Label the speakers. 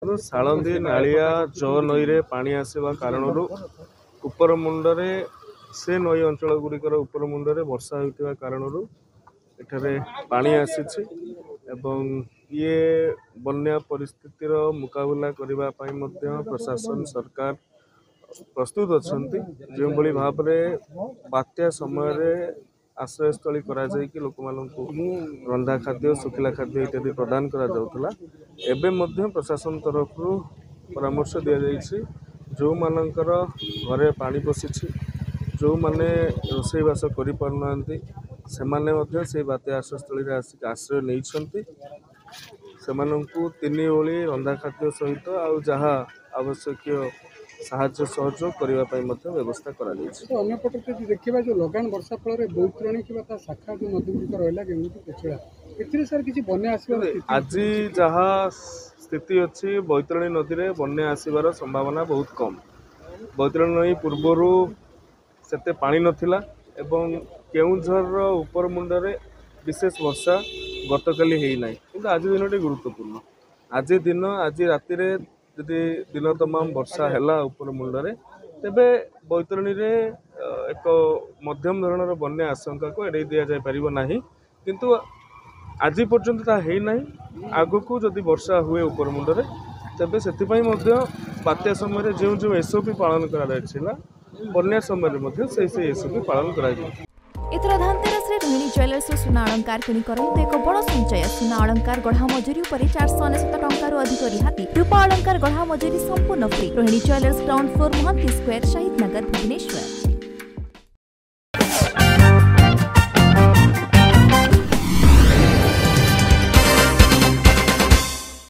Speaker 1: सालंदी नालिया ज नई रे पानी आसवा कारण उपर मुंडरे से नई अंचल गुड़िकर उपर मुंडरे वर्षा होता कारण एठारे पानी आसी एवं ये बन्या परिस्थितिर मुकाबला करने प्रशासन सरकार प्रस्तुत अच्छा जो भाव में बात्या समय आश्रयस्थली लोक रंधा खाद्य सुखिला खाद्य इत्यादि प्रदान करा एवं प्रशासन तरफ परामर्श दि जाइए जो मानकर घरे पानी पशिछि जो माने रोषेईवास कर से बात्या आश्रयस्थली आसिक आश्रय नहीं तीन ओली रंधा खाद्य सहित आउ जहाँ आवश्यक साहाय्य सहयोग करने व्यवस्था करा
Speaker 2: देखा जो लगान वर्षा फल बैतरणी कि शाखा जो नदी गुड़िक रहा सर किसी बन्या
Speaker 1: आज जहाँ स्थिति अच्छी बैतरणी नदी में बन्या आसबार संभावना बहुत कम। बैतरणी नदी पूर्वर से पानी नथिला एवं केउझर उपर मुंडरे विशेष वर्षा गतकाली होना कि आज दिन गुरुत्वपूर्ण आज दिन आज राति जदि दिन तमाम वर्षा है उपर मुंडरे तेबे बैतरणी रे एक मध्यम धरणर बन्या आशंका को एड़े दि जापर नहीं किंतु आज पर्यंत ताना आग को जदि वर्षा हुए उपर मुंडरे तेबे से बात्या समय जो जो एसओपी पालन करा बन्या समय से एसओपी पालन करा
Speaker 3: एथर धनतेरस रे रोहिणी ज्वेलर्स सुना अलंकार किणी करंतु एक बड़ संचय सुना अलंकार गढ़ा मजूरी उपर 499 टंकार अधिक रिहाती रूपा अलंकार गढ़ा मजूरी संपूर्ण free Rohini jewellers ground floor Mohanty square Shahid Nagar Bhubaneswar.